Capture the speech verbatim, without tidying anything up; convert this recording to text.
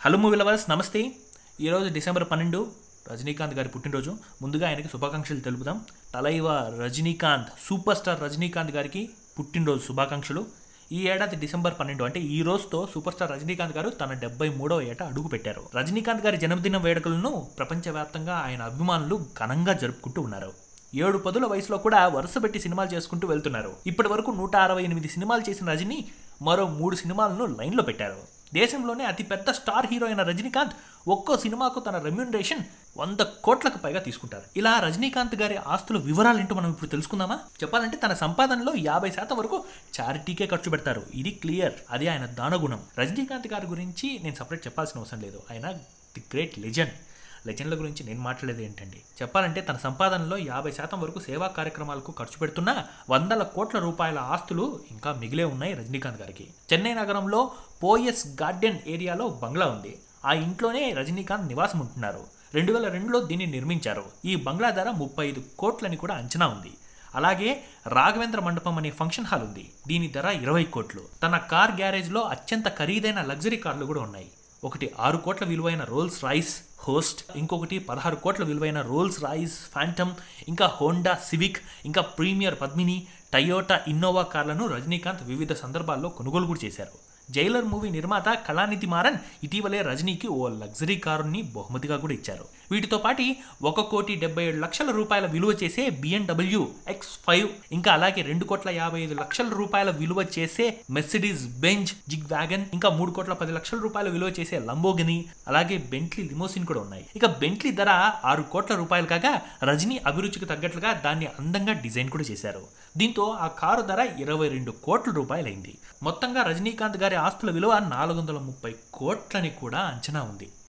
Hello movie lovers నమస్తే. ఈరోజు December పన్నెండు రజనీకాంత్ గారి పుట్టినరోజు. ముందుగా ఆయనకి శుభాకాంక్షలు తెలుపుదాం. తలైవ రజనీకాంత్, సూపర్ స్టార్ రజనీకాంత్ గారికి పుట్టినరోజు శుభాకాంక్షలు. ఈ ఏడాది డిసెంబర్ పన్నెండు అంటే ఈ రోజుతో సూపర్ స్టార్ రజనీకాంత్ గారు తన డెబ్బై మూడవ ఏట అడుగు పెట్టారు. రజనీకాంత్ గారి జన్మదిన వేడుకలను ప్రపంచవ్యాప్తంగా ఆయన అభిమానులు ఘనంగా జరుపుకుంటూ ఉన్నారు. ఏడు పదుల వయసులో కూడా వరుస పెట్టి సినిమాలు చేసుకుంటూ వెళ్తున్నారు. ఇప్పటి వరకు నూట అరవై ఎనిమిది సినిమాలు చేసిన రజనీ మరో మూడు సినిమాలను లైన్లో పెట్టారు. దేశంలోనే అతిపెద్ద స్టార్ హీరో అయిన రజనీకాంత్ ఒక్కో సినిమాకు తన రెమ్యూనరేషన్ వంద కోట్లకు పైగా తీసుకుంటారు. ఇలా రజనీకాంత్ గారి ఆస్తుల వివరాలు ఏంటో మనం ఇప్పుడు తెలుసుకుందామా? చెప్పాలంటే తన సంపాదనలో యాభై శాతం వరకు చారిటీకే ఖర్చు పెడతారు. ఇది క్లియర్. అది ఆయన దానగుణం. రజనీకాంత్ గారి గురించి నేను సపరేట్ చెప్పాల్సిన అవసరం లేదు. ఆయన ది గ్రేట్ లెజెండ్. లెజెండ్ల గురించి నేను మాట్లాడేది ఏంటండి, చెప్పాలంటే తన సంపాదనలో యాభై శాతం వరకు సేవా కార్యక్రమాలకు ఖర్చు పెడుతున్న వందల కోట్ల రూపాయల ఆస్తులు ఇంకా మిగిలే ఉన్నాయి రజనీకాంత్ గారికి. చెన్నై నగరంలో పోయస్ గార్డెన్ ఏరియాలో బంగ్లా ఉంది. ఆ ఇంట్లోనే రజనీకాంత్ నివాసం ఉంటున్నారు. రెండు వేల రెండులో దీన్ని నిర్మించారు. ఈ బంగ్లా ధర ముప్పై ఐదు కోట్లని కూడా అంచనా ఉంది. అలాగే రాఘవేంద్ర మండపం అనే ఫంక్షన్ హాల్ ఉంది. దీని ధర ఇరవై కోట్లు. తన కార్ గ్యారేజ్లో అత్యంత ఖరీదైన లగ్జరీ కార్లు కూడా ఉన్నాయి. ఒకటి ఆరు కోట్ల విలువైన రోల్స్ రాయిస్ హోస్ట్, ఇంకొకటి పదహారు కోట్ల విలువైన రోల్స్ రాయిస్ ఫ్యాంటమ్, ఇంకా హోండా సివిక్, ఇంకా ప్రీమియర్ పద్మిని, టయోటా ఇన్నోవా కార్లను రజనీకాంత్ వివిధ సందర్భాల్లో కొనుగోలు కూడా చేశారు. జైలర్ మూవీ నిర్మాత కళానిధి మారన్ ఇటీవలే రజనీకి ఓ లగ్జరీ కారుని బహుమతిగా కూడా ఇచ్చారు. వీటితో పాటు ఒక కోటి డెబ్బై ఏడు లక్షల రూపాయల విలువ చేసే బిఎండబ్ల్యూ ఎక్స్ ఫైవ్, ఇంకా అలాగే రెండు కోట్ల యాభై ఐదు లక్షల రూపాయల విలువ చేసే మెర్సిడీస్ బెంజ్ జిగ్ వ్యాగన్, ఇంకా మూడు కోట్ల పది లక్షల రూపాయల విలువ చేసే లంబోగిని, అలాగే బెంట్లీ లిమోసిన్ కూడా ఉన్నాయి. ఇక బెంట్లీ ధర ఆరు కోట్ల రూపాయలు కాగా రజనీ అభిరుచికి తగ్గట్లుగా దాన్ని అందంగా డిజైన్ కూడా చేశారు. దీంతో ఆ కారు ధర ఇరవై రెండు కోట్ల రూపాయలైంది. మొత్తంగా రజనీకాంత్ గారి ఆస్తుల విలువ నాలుగు వందల ముప్పై కోట్లని కూడా అంచనా ఉంది.